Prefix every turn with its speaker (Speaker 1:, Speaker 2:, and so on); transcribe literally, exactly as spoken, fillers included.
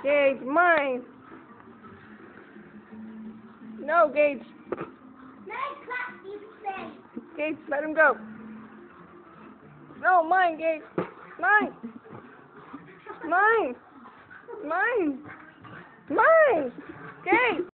Speaker 1: Gage, mine. No, Gage. Gage, let him go. No, mine, Gage. Mine. Mine. Mine. Mine. Gage.